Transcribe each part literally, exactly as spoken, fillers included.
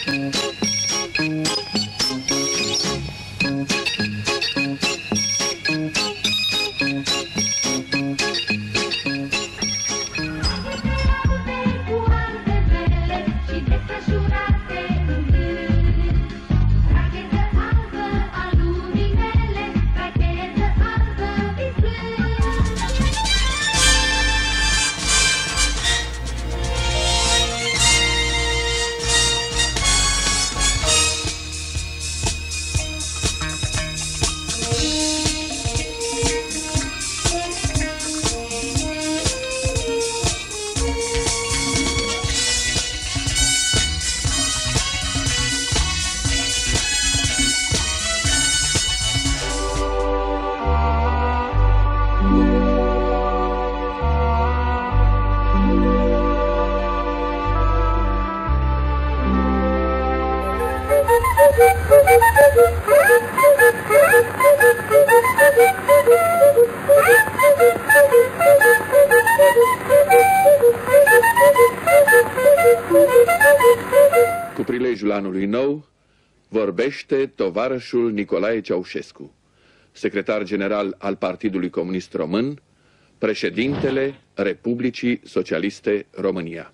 Cu prilejul anului nou, vorbește tovarășul Nicolae Ceaușescu, secretar general al Partidului Comunist Român, președintele Republicii Socialiste România.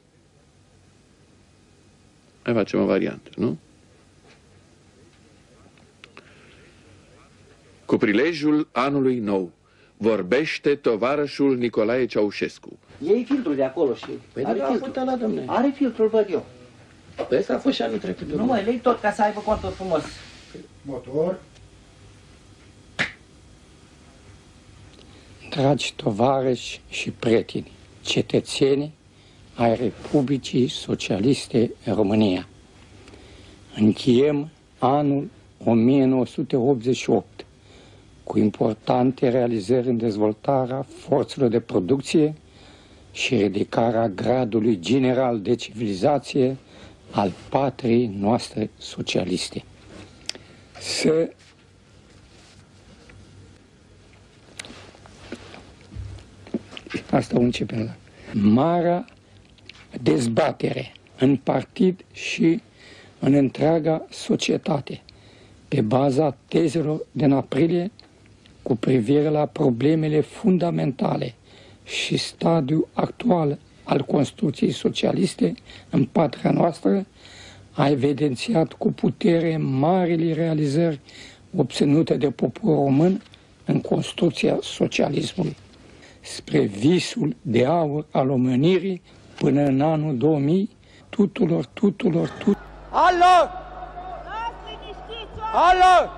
Mai facem o variantă, nu? Cu prilejul anului nou, vorbește tovarășul Nicolae Ceaușescu. Iei filtrul de acolo și... Păi are a filtrul. la domne. Are filtrul, văd eu. Păi ăsta a fost și anul trecut. Nu mă, lei tot ca să aibă contul frumos. Motor. Dragi tovarăși și prieteni, cetățeni ai Republicii Socialiste România, încheiem anul o mie nouă sute optzeci și opt cu importante realizări în dezvoltarea forțelor de producție și ridicarea gradului general de civilizație al patriei noastre socialiste. Să Asta o începem la marea dezbatere în partid și în întreaga societate, pe baza tezelor din aprilie cu privire la problemele fundamentale și stadiul actual al construcției socialiste în patria noastră, a evidențiat cu putere marile realizări obținute de poporul român în construcția socialismului, spre visul de aur al omenirii până în anul două mii, tuturor, tuturor, tuturor. Alo! Alo!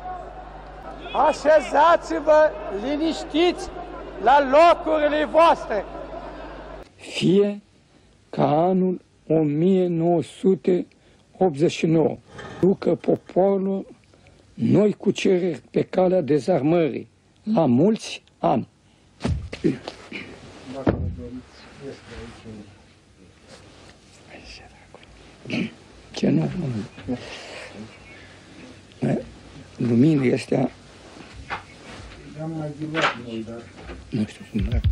Așezați-vă liniștiți la locurile voastre! Fie ca anul o mie nouă sute optzeci și nouă ducă poporul noi cuceriri pe calea dezarmării la mulți ani. Ce nu? Luminile astea... Am mai divat noi, dar... Nu știu cum dacă...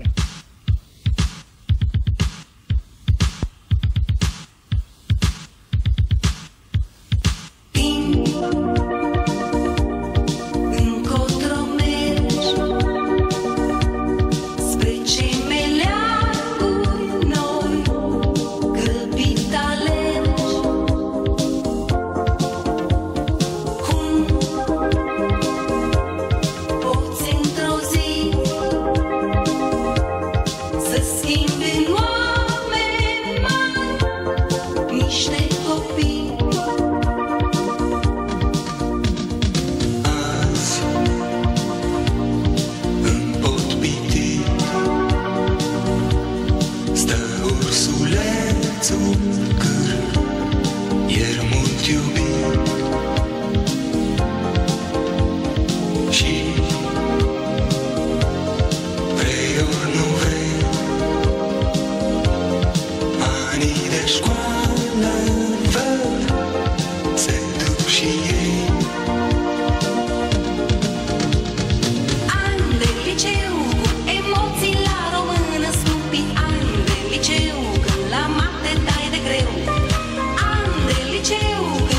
An de liceu,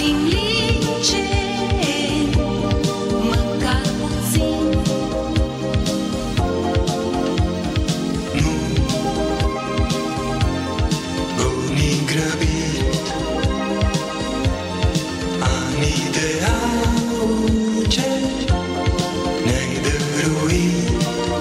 fim liceni, măcar puțin. Nu goni grăbit, anii de auge ne-ai dăruit.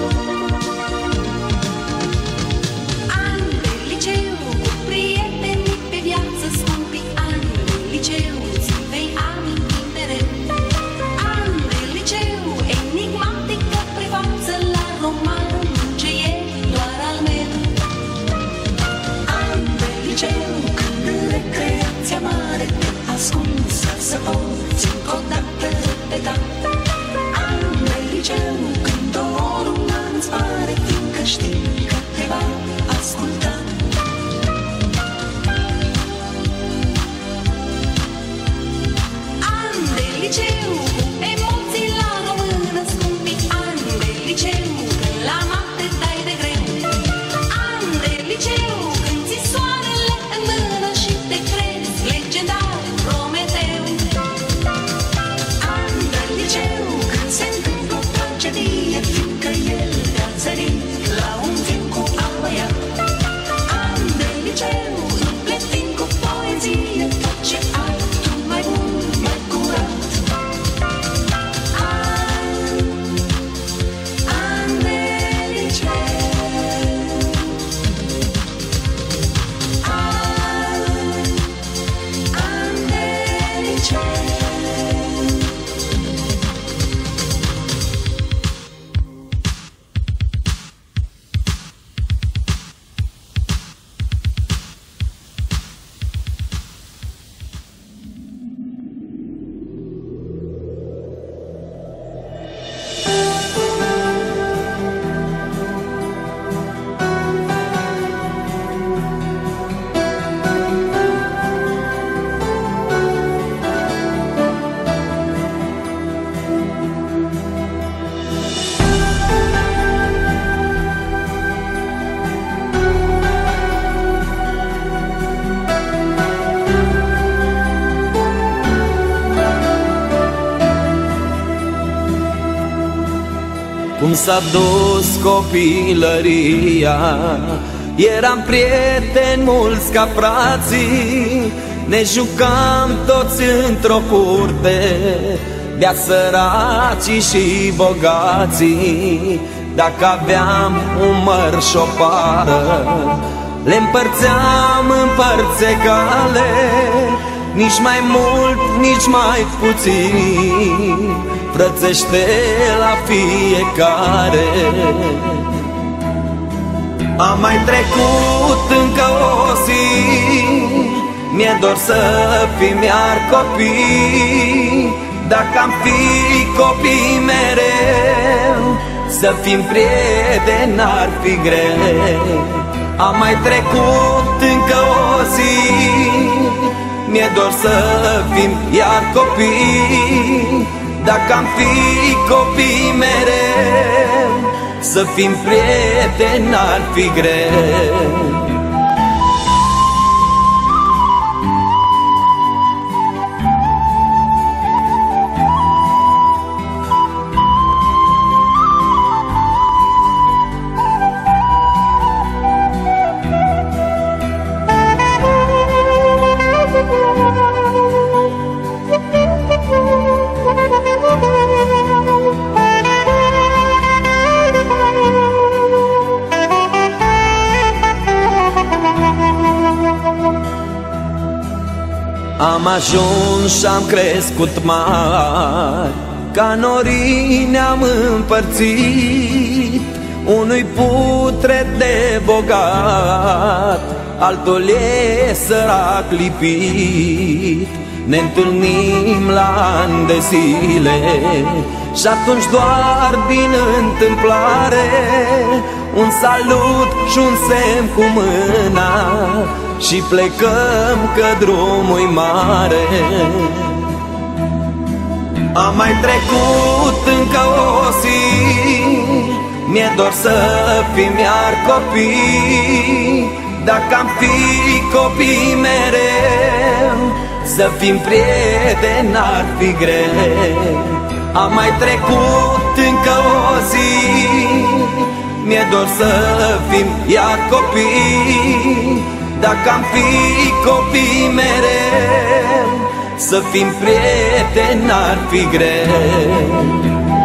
Ani de liceu cu prieteni pe viață scumpi, ani de liceu ți vei aminti mereu. Ani de liceu enigmatică prefață la roman, ce e doar al meu. Ani de liceu când în recreația mare te ascunzi ca să poți încă o dată repeta. Ani de liceu când doar un an îți pare, fiindcă știi că te va asculta. Ani de liceu cu emoții la română scumpi, ani de liceu când la noapte dai de greu. Ani de liceu când ți soarele în mână și te crezi legendar Prometeu. Ani de liceu când se întâmplă o tragedie, fiindcă el te-a zărit la un film cu alt băiat. Ani de liceu împletind cu poezie tot ce ai tu mai bun, mai curat. Ani, ani de liceu. Ani, ani de liceu. Cum s-a dus copilăria, eram prieteni mulți ca frații, ne jucam toți într-o curte, de-a săracii și bogații. Dacă aveam un măr și o pară, le împărțeam în părți egale, nici mai mult, nici mai puțin, frățește la fiecare. Am mai trecut încă o zi, mi-e dor să fim iar copii. Dacă am fi copii mereu, să fim prieteni n-ar fi greu. Am mai trecut încă o zi, mi-e dor să fim iar copii. Dacă am fi copii mereu, să fim prieteni n-ar fi greu. Am ajuns și-am crescut mari, ca norii ne-am împărțit. Unui putred de bogat, altul e sărac lipit. Ne întâlnim la ani de zile și atunci doar din întâmplare un salut și un semn cu mâna și plecăm că drumul-i mare. Am mai trecut încă o zi, mi-e dor să fim iar copii. Dacă am fi copii mereu, să fim prieteni n-ar fi greu. Am mai trecut încă o zi, mi-e dor să fim iar copii. Dacă am fi copii mereu, să fim prieteni n-ar fi greu.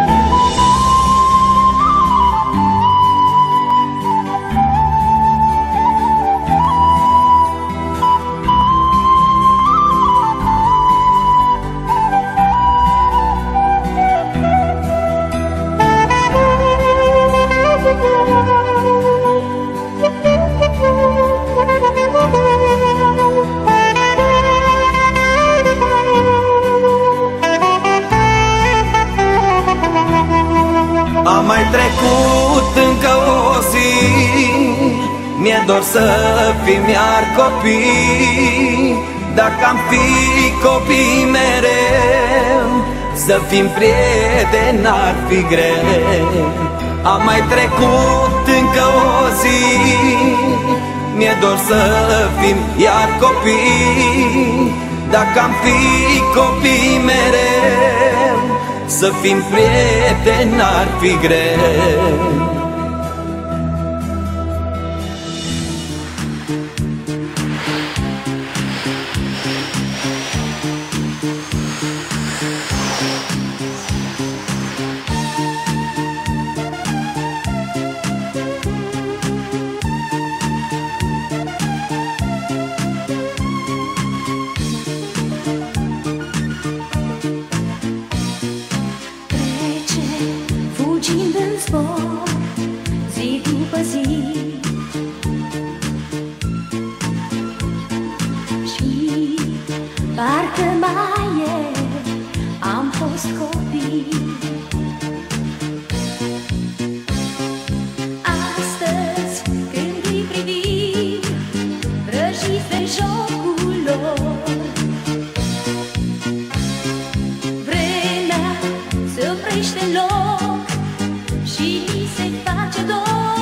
Am mai trecut încă o zi, mi-e dor să fim iar copii. Dacă am fi copii mereu, să fim prieteni n-ar fi greu. Am mai trecut încă o zi, mi-e dor să fim iar copii. Dacă am fi copii mereu, să fim prieteni n-ar fi greu. Fugind în zbor, zi după zi, și parcă mai ieri am fost copii. Astăzi când îi privim, vrăjiți de jocul lor, vremea se oprește în loc și mi se face dor.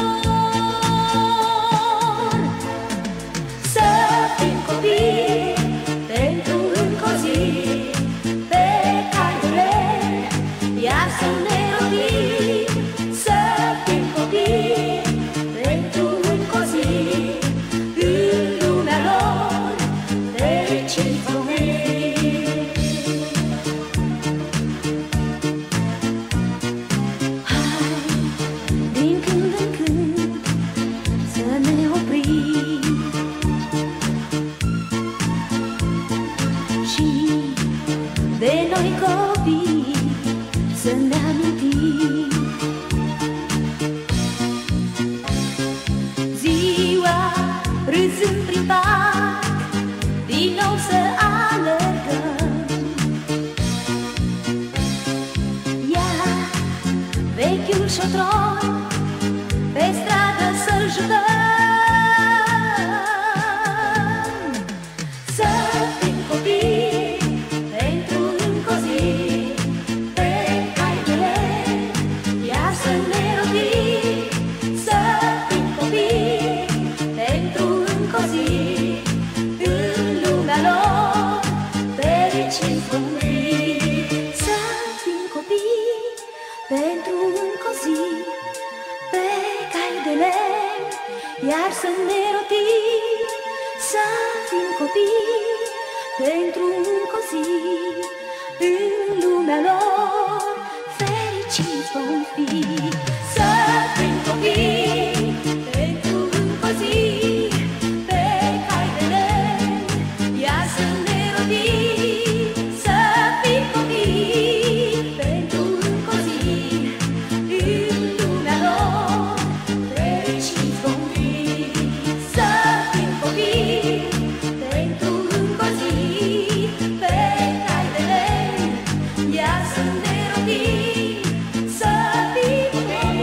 Să fim copii pentru încă o zi, pe care iar să ne rodim. Să fim copii pentru încă o zi, în lumea lor fericiți vom fi. Din când în când să ne oprim și de noi copii să ne amintim. Ziua râzând prin parc, din nou să alergăm. Iar vechiul șotron pe stradă să-l jucăm. Să fim copii pentru încă o zi, pe hainele iar să ne rodim. Să fim copii pentru încă o zi, în lumea lor fericiți vom fi. Să fim copii pentru încă o zi, pe cai de lemn, iar să ne rotim. Să fim copii pentru încă o zi, în lumea lor fericiți vom fi. Să fim copii pentru încă o zi, pe cai de lemn, iar să ne rodim. Să fim copii pentru încă o zi, în lumea lor fericiți vom fi. Să fim copii pentru încă o zi, pe cai de lemn, iar să ne rodim. Să fim copii.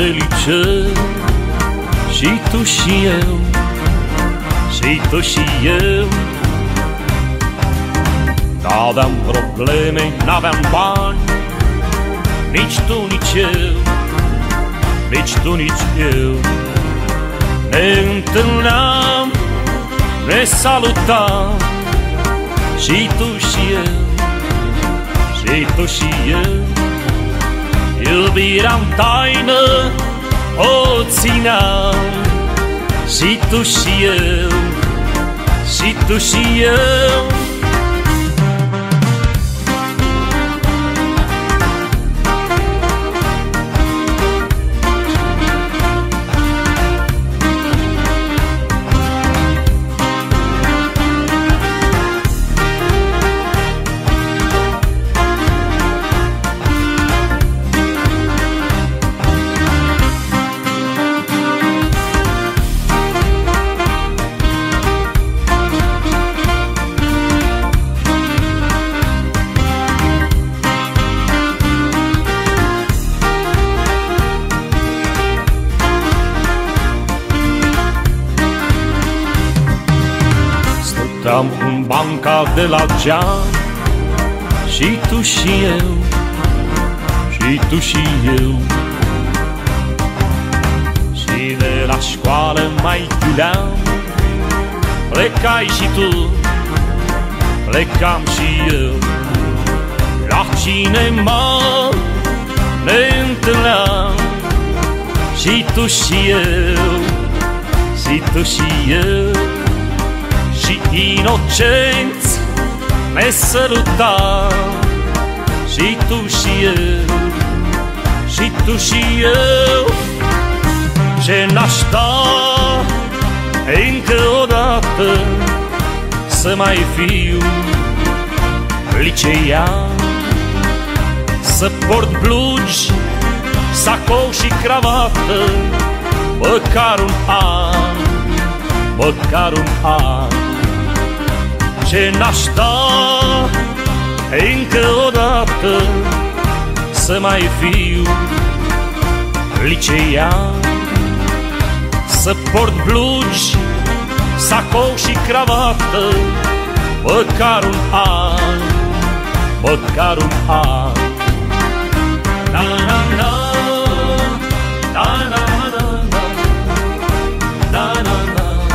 de liceu, și tu și eu, și tu și eu. N-aveam probleme, n-aveam bani, nici tu, nici eu, nici tu, nici eu. Ne întâlneam, ne salutam, și tu și eu, și tu și eu. Iubirea-n taină o țineam, și tu și eu, și tu și eu. Stăteam în banca de la geam, și tu și eu, și tu și eu. Și de la școală mai chiuleam, plecai și tu, plecam și eu. La cinema ne întâlneam, și tu și eu, și tu și eu. Și inocenți ne sărutam, și tu și eu, și tu și eu. Ce n-aș da încă o dată să mai fiu liceian, să port blugi, sacou și cravată, măcar un an, măcar un an. Ce n-aș da încă o dată să mai fiu liceian, să port blugi, sacou și cravată, măcar un an, măcar un an. Na, na, na, na, na, na, na, na, na.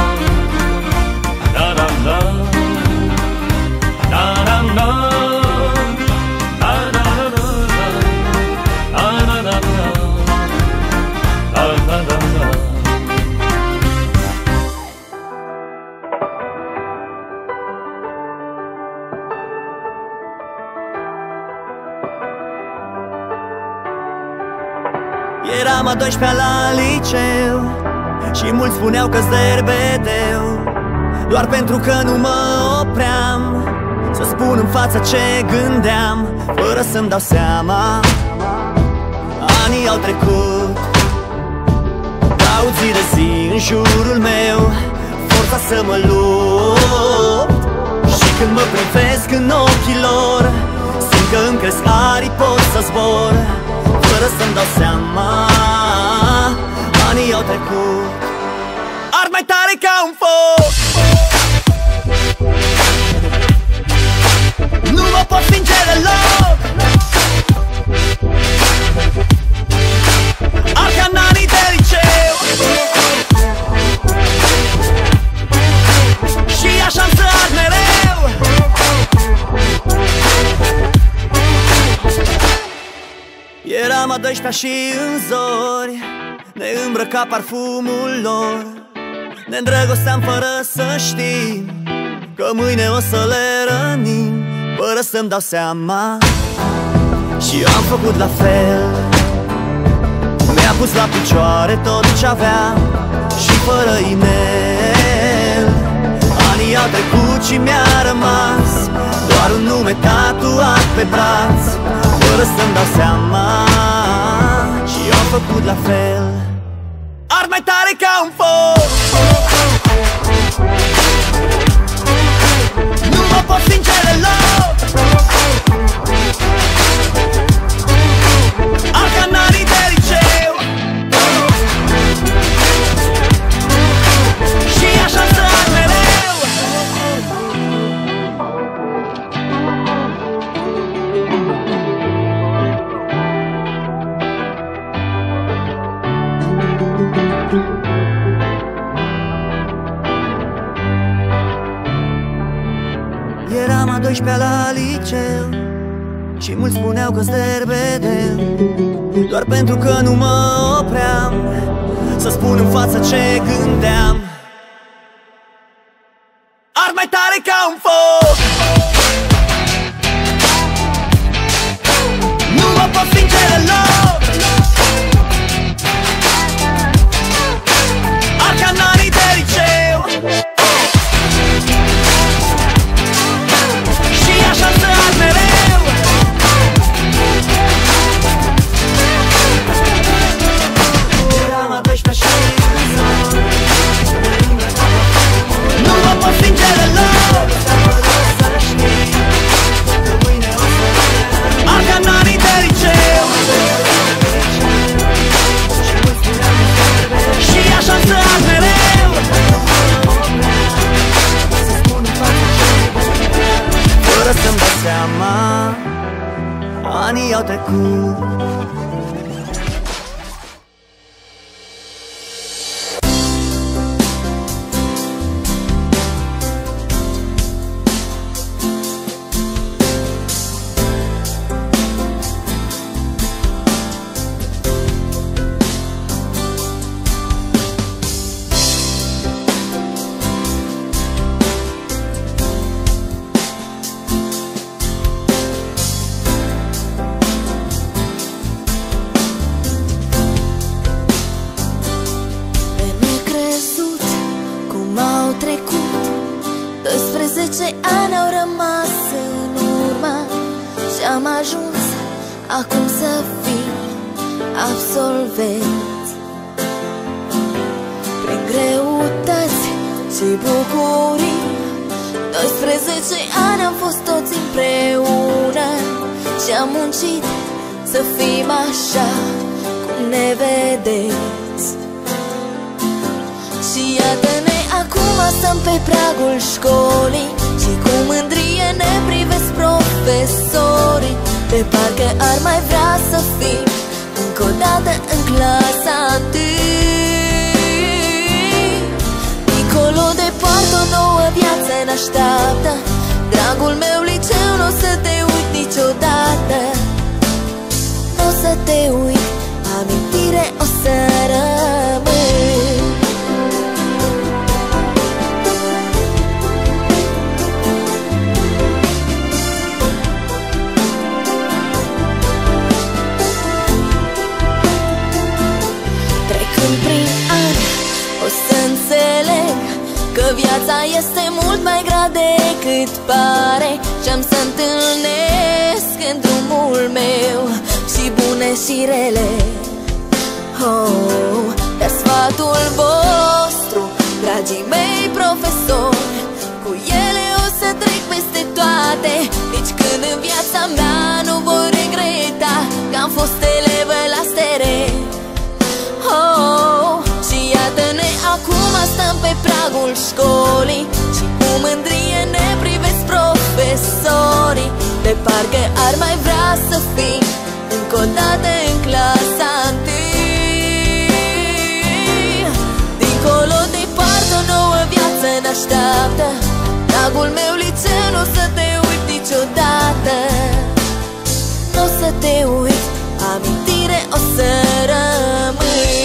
Eram a doisprezecea la liceu și mulți spuneau că-s derbedeu, doar pentru că nu mă opream să spun în față ce gândeam, fără să-mi dau seama. Anii au trecut, caut zi de zi în jurul meu forța să mă lupt, și când mă privesc în ochii lor simt că îmi cresc arii, pot să zbor fără să-mi dau seama. Anii au trecut, ard mai tare ca un foc, nu mă pot stinge deloc. Ard ca în anii de liceu, și așa-mi să ard mereu. Eram a doisprezecea și în zori ne îmbrăca parfumul lor, ne îndrăgosteam fără să știm că mâine o să le rănim, fără să-mi dau seama. Și eu am făcut la fel, mi-a pus la picioare tot ce aveam și fără inel. Anii au trecut și mi-a rămas doar un nume tatuat pe braț, fără să-mi dau seama. Și eu am făcut la fel, ard mai tare ca un foc, nu mă pot stinge deloc. Ard ca în anii de liceu, Eram a doisprezecea la liceu și mulți spuneau că-s derbedeu, doar pentru că nu mă opream să spun în față ce gândeam. Ard mai tare ca un foc, nu mă pot stinge deloc. Ard ca în anii de liceu și așa să ard mereu. Eram a doisprezecea și nu mă pot stinge deloc. Ard ca în anii de liceu și așa să ard mereu. Fără să-mi dau seama, anii au trecut. doisprezece ani au rămas în urmă și am ajuns acum să fim absolvenți. Prin greutăți și bucurii, doisprezece ani am fost toți împreună și am muncit să fim așa cum ne vedeți. Și iată-ne acum stăm pe pragul școlii și cu mândrie ne privesc profesorii, de parcă ar mai vrea să fim încă o dată în clasa întâi. Dincolo de poartă o nouă viață ne așteaptă, dragul meu liceu, n-o să te uit niciodată. N-o să te uit, amintire o să rămâi. Că viața este mult mai grea decât pare și-am să întâlnesc în drumul meu și bune și rele. Oh, dar sfatul vostru, dragii mei profesori, cu ele o să trec peste toate. Nici când în viața mea nu voi regreta că am fost elevă la stere. Oh, și iată-ne acum stăm pe pragul școlii și cu mândrie ne privesc profesorii, de parcă ar mai vrea să fim încă o dată în clasa întâi. Dincolo de poartă o nouă viață ne așteaptă, dragul meu liceu, n-o să te uit niciodată. N-o să te uit, amintire o să rămâi.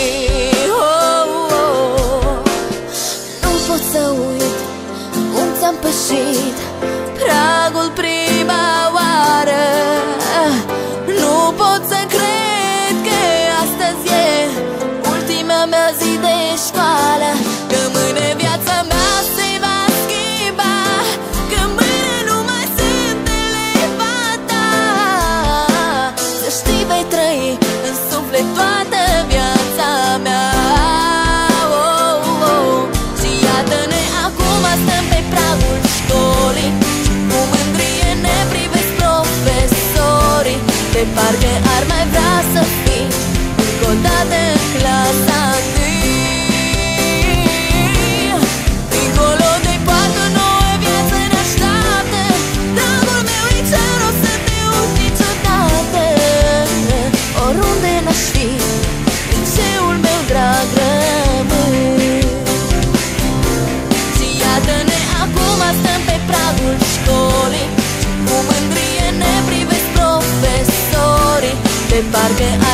Pot să uit cum ți-am pășit pragul prima oară. Nu pot să cred că astăzi e ultima mea zi de școală, că mâine viața mea se va schimba, că mâine nu mai sunt eleva ta. Să știi, vei trăi în suflet toată viața mea. Stăm pe pragul școlii și cu mândrie ne privesc profesorii, de parcă ar mai vrea să fim încă o dată în clasa întâi. de parcă